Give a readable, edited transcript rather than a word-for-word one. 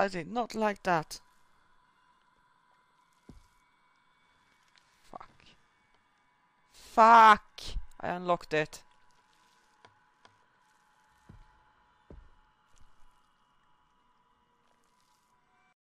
I did not like that. Fuck. Fuck! I unlocked it.